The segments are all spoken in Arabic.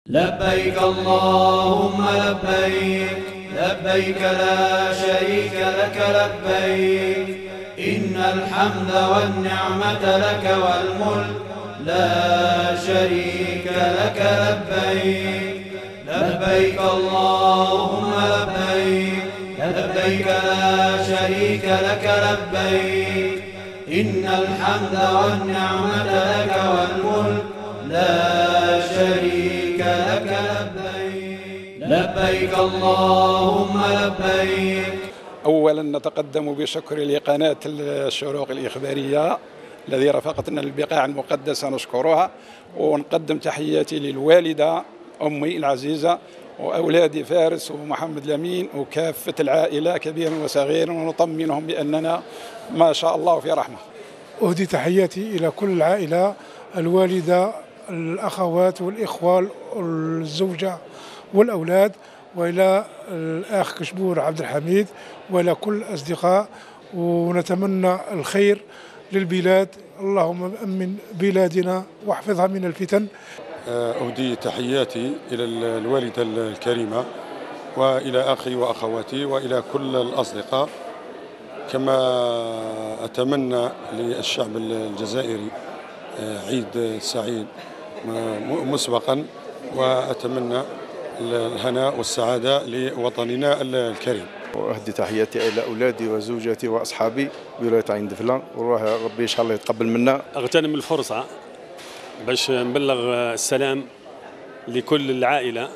لبيك اللهم لبيك، لبيك لا شريك لك لبيك، إن الحمد والنعمة لك والملك لا شريك لك لبيك. لبيك اللهم لبيك، لبيك لا شريك لك لبيك، إن الحمد والنعمة لك والملك لا شريك لك لبيك. لبيك اللهم لبيك. أولا نتقدم بشكر لقناة الشروق الإخبارية الذي رافقتنا للبقاع المقدسة، نشكرها، ونقدم تحياتي للوالدة أمي العزيزة وأولادي فارس ومحمد الأمين وكافة العائلة كبير وصغير، ونطمنهم بأننا ما شاء الله في رحمة. أهدي تحياتي إلى كل العائلة، الوالدة، الأخوات والإخوة، الزوجة والأولاد، وإلى الأخ كشبور عبد الحميد، وإلى كل الأصدقاء، ونتمنى الخير للبلاد. اللهم أمن بلادنا واحفظها من الفتن. أهدي تحياتي إلى الوالدة الكريمة وإلى أخي وأخواتي وإلى كل الأصدقاء، كما أتمنى للشعب الجزائري عيد سعيد مسبقا، وأتمنى الهناء والسعادة لوطننا الكريم. وأهدي تحياتي إلى أولادي وزوجتي وأصحابي بولاية عين دفلة، والله ربي إن شاء الله يتقبل منا. أغتنم الفرصة باش نبلغ السلام لكل العائلة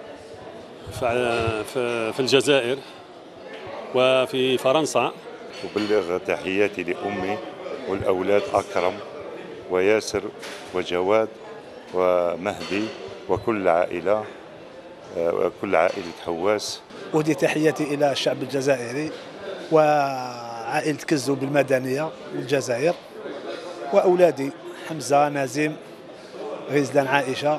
في الجزائر وفي فرنسا. أبلغ تحياتي لأمي والأولاد أكرم وياسر وجواد ومهدي وكل العائلة وكل عائلة حواس. أهدي تحياتي إلى الشعب الجزائري وعائلة كزو بالمدنية والجزائر، وأولادي حمزة نازم غزلان عائشة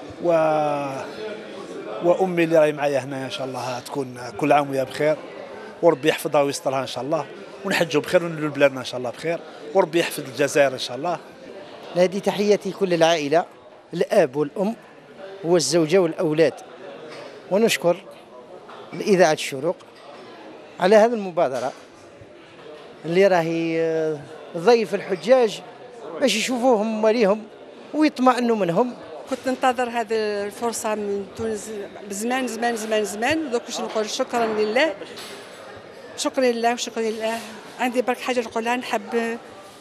وأمي اللي راهي معايا هنا، إن شاء الله تكون كل عام وهي بخير، وربي يحفظها ويسترها إن شاء الله، ونحجوا بخير ونولوا بلادنا إن شاء الله بخير، وربي يحفظ الجزائر إن شاء الله. هذه تحياتي كل العائلة، الأب والأم والزوجة والأولاد، ونشكر لإذاعة الشروق على هذه المبادرة اللي راهي تضيف الحجاج باش يشوفوهم وليهم ويطمئنوا منهم. كنت ننتظر هذه الفرصة من تونس بزمان زمان زمان زمان، دوك باش نقول شكرا لله، شكرا لله وشكرا لله. عندي برك حاجة نقولها، نحب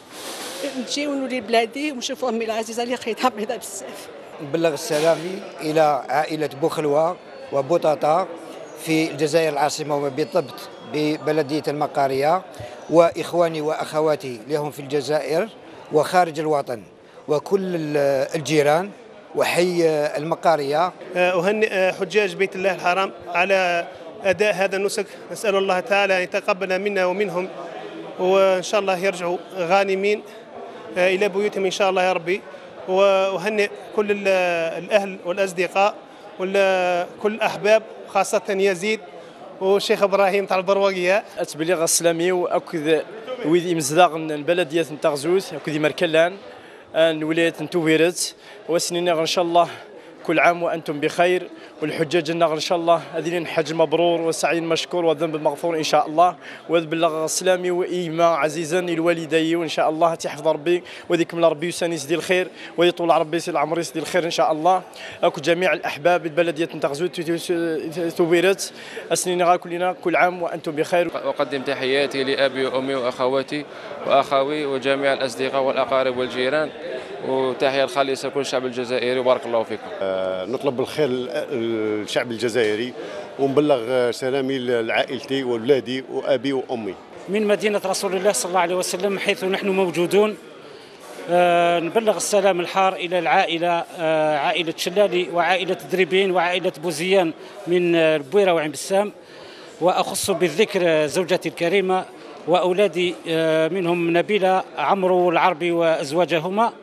نجي ونولي بلادي ونشوف أمي العزيزة اللي خيتها بيضاء بزاف. نبلغ سلامي إلى عائلة بوخلوة وبوطاطا في الجزائر العاصمة، وبالضبط ببلدية المقارية، وإخواني وأخواتي لهم في الجزائر وخارج الوطن، وكل الجيران وحي المقارية. أهنئ حجاج بيت الله الحرام على أداء هذا النسك، نسأل الله تعالى أن يتقبل منا ومنهم، وإن شاء الله يرجعوا غانمين إلى بيوتهم إن شاء الله يا ربي. وأهنئ كل الأهل والأصدقاء وكل الأحباب، خاصة يزيد والشيخ إبراهيم تاع البرواقية. أتبلغ السلامي وأكد ويدي مزداق البلدية نتاع غزوت، أكد مركلان الولاية نتوفيرت، وسنين إن شاء الله كل عام وأنتم بخير، والحجاج إن شاء الله هذين حج مبرور وسعي مشكور والذنب مغفور إن شاء الله. وبلغ السلامي وإيما عزيزا للوالدي، وإن شاء الله تحفظ ربي وذيكم ربي وساني يسدي الخير ويطول ربي سي العمر يسدي الخير إن شاء الله. أكو جميع الأحباب البلدية نتاع غزوت توبيرت، السنين كلنا كل عام وأنتم بخير. أقدم تحياتي لأبي وأمي وأخواتي وأخاوي وجميع الأصدقاء والأقارب والجيران، وتحية الخالصة لكل الشعب الجزائري وبارك الله فيكم. نطلب الخير للشعب الجزائري، ونبلغ سلامي لعائلتي وأولادي وأبي وأمي. من مدينة رسول الله صلى الله عليه وسلم حيث نحن موجودون، نبلغ السلام الحار إلى العائلة، عائلة شلالي وعائلة دريبين وعائلة بوزيان من البويرة وعين بسام، وأخص بالذكر زوجتي الكريمة وأولادي منهم نبيلة عمرو العربي وأزواجهما،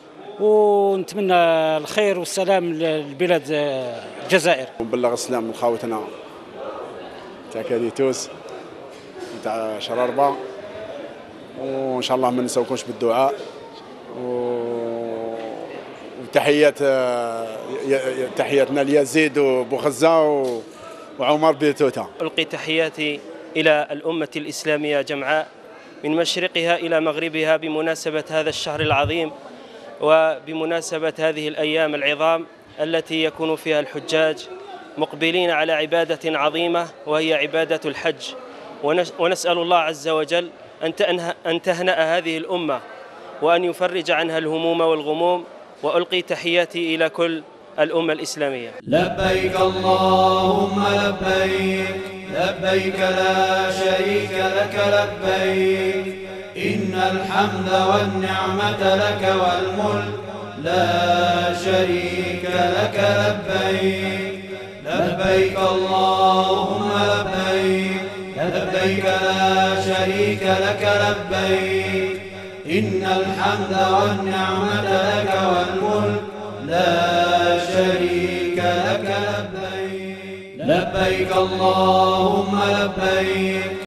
ونتمنى الخير والسلام للبلاد الجزائر. ونبلغ السلام لخاوتنا تاع كاديتوس تاع شراربة، وإن شاء الله ما نساوكمش بالدعاء، تحياتنا ليزيد وبوخزة وعمر بيتوتا. ألقي تحياتي إلى الأمة الإسلامية جمعاء من مشرقها إلى مغربها بمناسبة هذا الشهر العظيم وبمناسبة هذه الأيام العظام التي يكون فيها الحجاج مقبلين على عبادة عظيمة وهي عبادة الحج، ونسأل الله عز وجل أن تهنأ هذه الأمة وأن يفرج عنها الهموم والغموم. وألقي تحياتي إلى كل الأمة الإسلامية. لبيك اللهم لبيك لبيك لا شريك لك لبيك إن الحمد والنعمة لك والملك لا شريك لك لبيك لبيك اللهم لبيك لبيك لا شريك لك لبيك إن الحمد والنعمة لك والملك لا شريك لك لبيك لبيك اللهم لبيك